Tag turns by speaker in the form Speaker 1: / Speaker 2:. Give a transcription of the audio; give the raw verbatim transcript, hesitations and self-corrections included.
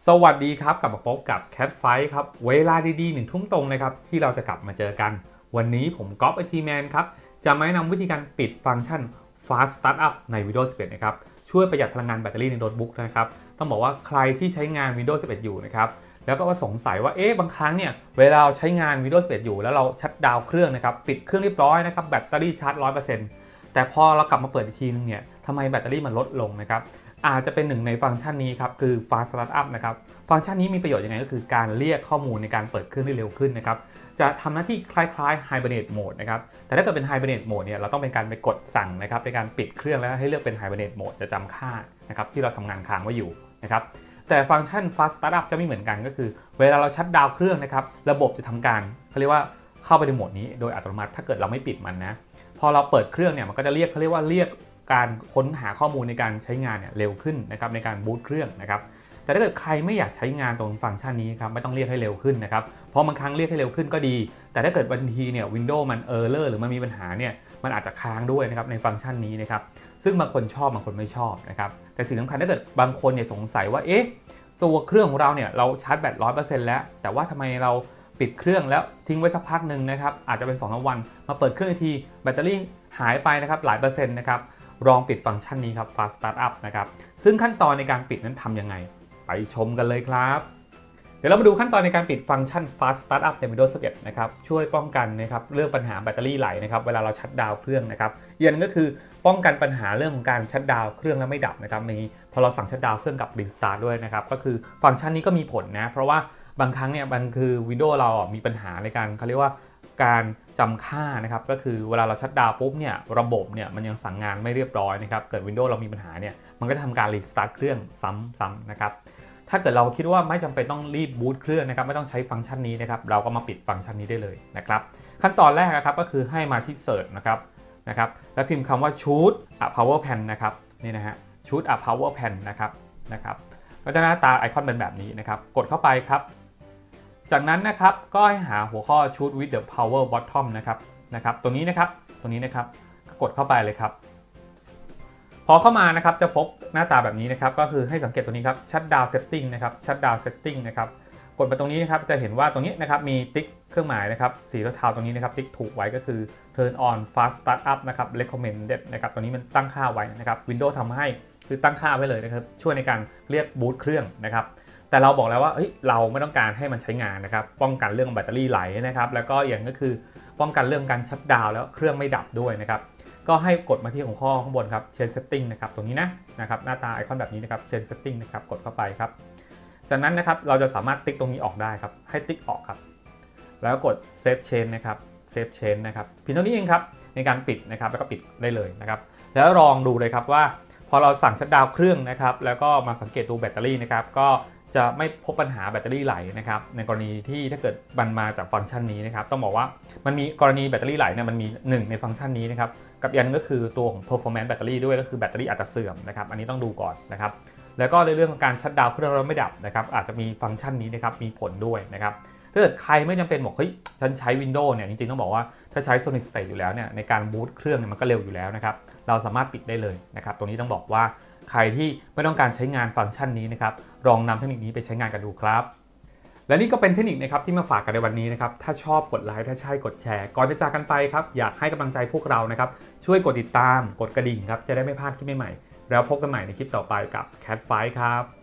Speaker 1: สวัสดีครับกลับมาพบกับ Cat Fight ครับเวลาดีๆหนึ่งทุ่มตรงนะครับที่เราจะกลับมาเจอกันวันนี้ผมก๊อฟไอทีแมนครับจะมาแนะนำวิธีการปิดฟังก์ชัน Fast Startup ใน Windows สิบเอ็ดนะครับช่วยประหยัดพลังงานแบตเตอรี่ในโน้ตบุ๊กนะครับต้องบอกว่าใครที่ใช้งาน Windows สิบเอ็ด อยู่นะครับแล้วก็สงสัยว่าเอ๊ะบางครั้งเนี่ยเวลาเราใช้งาน Windows สิบเอ็ด อยู่แล้วเราชัตดาวน์เครื่องนะครับปิดเครื่องเรียบร้อยนะครับแบตเตอรี่ชาร์จ ร้อยเปอร์เซ็นต์ แต่พอเรากลับมาเปิดอีกทีนึงเนี่ยทำไมแบตเตอรี่มันลดลงนะครับอาจจะเป็นหนึ่งในฟังก์ชันนี้ครับคือ Fast Startup นะครับฟังก์ชันนี้มีประโยชน์ยังไงก็คือการเรียกข้อมูลในการเปิดเครื่องได้เร็วขึ้นนะครับจะทำหน้าที่คล้ายๆ Hibernate Mode นะครับแต่ถ้าเกิดเป็น Hibernate Mode เนี่ยเราต้องเป็นการไปกดสั่งนะครับในการปิดเครื่องแล้วให้เลือกเป็น Hibernate Mode จะจำค่านะครับที่เราทำงานค้างไว้อยู่นะครับแต่ฟังก์ชัน Fast Startup จะไม่เหมือนกันก็คือเวลาเราชัตดาวน์เครื่องนะครับระบบจะทำการเขาเรียกว่าเข้าไปในโหมดนี้โดยอัตโนมัติถ้าเกิดเราไม่ปิดมันนะพอเราเปิดเครื่องเนี่ยมันก็จะเรียกเขาเรียกว่าเรียกการค้นหาข้อมูลในการใช้งานเนี่ยเร็วขึ้นนะครับในการบูตเครื่องนะครับแต่ถ้าเกิดใครไม่อยากใช้งานตรงฟังก์ชันนี้ครับไม่ต้องเรียกให้เร็วขึ้นนะครับเพราะบางครั้งเรียกให้เร็วขึ้นก็ดีแต่ถ้าเกิดบางทีเนี่ย Windows มันเออร์เลอร์หรือมันมีปัญหาเนี่ยมันอาจจะค้างด้วยนะครับในฟังก์ชันนี้นะครับซึ่งบางคนชอบบางคนไม่ชอบนะครับแต่สิ่งสำคัญถ้าเกิดบางคนเนี่ยสงสัยว่าเอ๊ะตัวเครื่องของเราเนี่ยเราชาร์จแบต ร้อยเปอร์เซ็นต์ แล้วแต่ว่าทำไมเราปิดเครื่องแล้วทิ้งไว้สักพักหนึ่งนะครับอาจจะเป็น สองถึงสาม วันมาเปิดเครื่องอีกทีแบตเตอรี่หายไปนะครับหลายเปอร์เซ็นต์นะครับลองปิดฟังก์ชันนี้ครับ Fast Startup นะครับซึ่งขั้นตอนในการปิดนั้นทำยังไงไปชมกันเลยครับเดี๋ยวเรามาดูขั้นตอนในการปิดฟังก์ชัน Fast Startup ใน Windows สิบเอ็ด นะครับช่วยป้องกันนะครับเรื่องปัญหาแบตเตอรี่ไหลนะครับเวลาเราชัตดาวน์เครื่องนะครับอีกอย่างนึงก็คือป้องกันปัญหาเรื่องของการชัตดาวน์เครื่องแล้วไม่ดับนะครับมีพอเราสั่งชัตดาวน์เครื่องกับ Restart ด้วยนะครับก็คือฟังก์ชันนี้ก็มีผลนะเพราะว่าบางครั้งเนี่ยมันคือ Windows เรามีปัญหาในการเขาเรียกว่าการจำค่านะครับก็คือเวลาเราชัตดาวน์ปุ๊บเนี่ยระบบเนี่ยมันยังสั่งงานไม่เรียบร้อยนะครับเกิด Windows เรามีปัญหาเนี่ยมันก็จะทำการ Restart เครื่องซ้ำๆนะครับถ้าเกิดเราคิดว่าไม่จำเป็นต้องรีบบูตเครื่องนะครับไม่ต้องใช้ฟังก์ชันนี้นะครับเราก็มาปิดฟังก์ชันนี้ได้เลยนะครับขั้นตอนแรกนะครับก็คือให้มาที่ Search นะครับนะครับแล้วพิมพ์คำว่า Choose a Power Pan นะครับนี่นะฮะ Choose a Power Pan นะครับนะครับก็จะหน้าตาไอคอนเป็นแบบนี้นะครับกดเข้าไปครับจากนั้นนะครับก็ให้หาหัวข้อ Choose with the Power Bottom นะครับนะครับตรงนี้นะครับตรงนี้นะครับกดเข้าไปเลยครับพอเข้ามานะครับจะพบหน้าตาแบบนี้นะครับก็คือให้สังเกตตัวนี้ครับ Shutdown Setting นะครับ Shutdown Setting นะครับกดไปตรงนี้นะครับจะเห็นว่าตรงนี้นะครับมีติ๊กเครื่องหมายนะครับสีเทาๆตรงนี้นะครับติ๊กถูกไว้ก็คือ Turn on Fast Startup นะครับ Recommended นะครับตัวนี้มันตั้งค่าไว้นะครับ Windows ทำให้คือตั้งค่าไว้เลยนะครับช่วยในการเรียกบูตเครื่องนะครับแต่เราบอกแล้วว่าเฮ้ยเราไม่ต้องการให้มันใช้งานนะครับป้องกันเรื่องแบตเตอรี่ไหลนะครับแล้วก็อย่างก็คือป้องกันเรื่องการชัตดาวน์แล้วเครื่องไม่ดับด้วยนะครับก็ให้กดมาที่หัวข้อข้างบนครับ Change Setting นะครับตรงนี้นะนะครับหน้าตาไอคอนแบบนี้นะครับ Change Setting นะครับกดเข้าไปครับจากนั้นนะครับเราจะสามารถติ๊กตรงนี้ออกได้ครับให้ติ๊กออกครับแล้วกด Save Change นะครับ Save Change นะครับเพียงเท่านี้เองครับในการปิดนะครับแล้วก็ปิดได้เลยนะครับแล้วลองดูเลยครับว่าพอเราสั่งชัตดาวน์เครื่องนะครับแล้วก็มาสังเกตดูแบตเตอรี่นะครับก็จะไม่พบปัญหาแบตเตอรี่ไหลนะครับในกรณีที่ถ้าเกิดมันมาจากฟังก์ชันนี้นะครับต้องบอกว่ามันมีกรณีแบตเตอรี่ไหลเนี่ยมันมีหนึ่งในฟังก์ชันนี้นะครับกับยันก็คือตัวของ performance แบตเตอรี่ด้วยก็คือแบตเตอรี่อาจจะเสื่อมนะครับอันนี้ต้องดูก่อนนะครับแล้วก็ในเรื่องของการชัตดาวน์เครื่องแล้วไม่ดับนะครับอาจจะมีฟังก์ชันนี้นะครับมีผลด้วยนะครับถ้าเกิดใครไม่จำเป็นบอกเฮ้ยฉันใช้ Windows เนี่ยจริงๆต้องบอกว่าถ้าใช้ Solid State อยู่แล้วเนี่ยในการบูตเครื่องเนี่ยมันก็เร็วอยู่แล้วนะครับเราสามารถปิดได้เลยนะครับตรงนี้ต้องบอกว่าใครที่ไม่ต้องการใช้งานฟังก์ชันนี้นะครับลองนำเทคนิคนี้ไปใช้งานกันดูครับและนี่ก็เป็นเทคนิคนะครับที่มาฝากกันในวันนี้นะครับถ้าชอบกดไลค์ถ้าใช่กดแชร์ก่อนจะจากกันไปครับอยากให้กำลังใจพวกเรานะครับช่วยกดติดตามกดกระดิ่งครับจะได้ไม่พลาดคลิปใหม่ๆแล้วพบกันใหม่ในคลิปต่อไปกับ Cat Fight ครับ